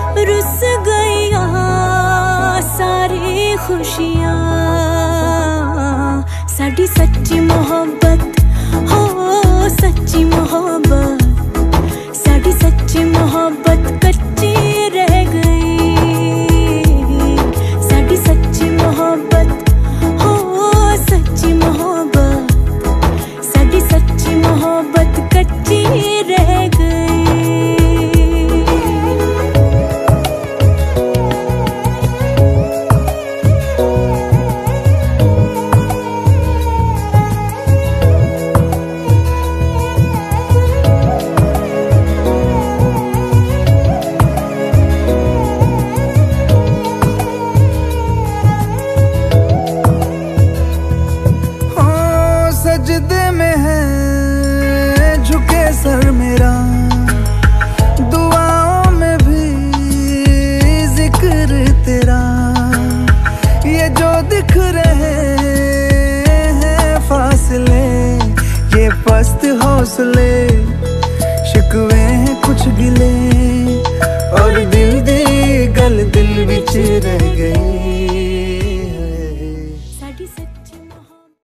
रुस गईया सारी खुशियां, साडी सच्ची मोहब्बत हो सच्ची मोहब्बत, साडी सच्ची मोहब्बत कच्ची रह गई, साडी सच्ची मोहब्बत हो सच्ची मोहब्बत, साडी सच्ची मोहब्बत कच्ची रह गई। सजदे में है झुके सर मेरा, दुआओं में भी जिक्र तेरा, ये जो दिख रहे हैं फासले, ये पस्त हौसले, शिकवे हैं कुछ गिले और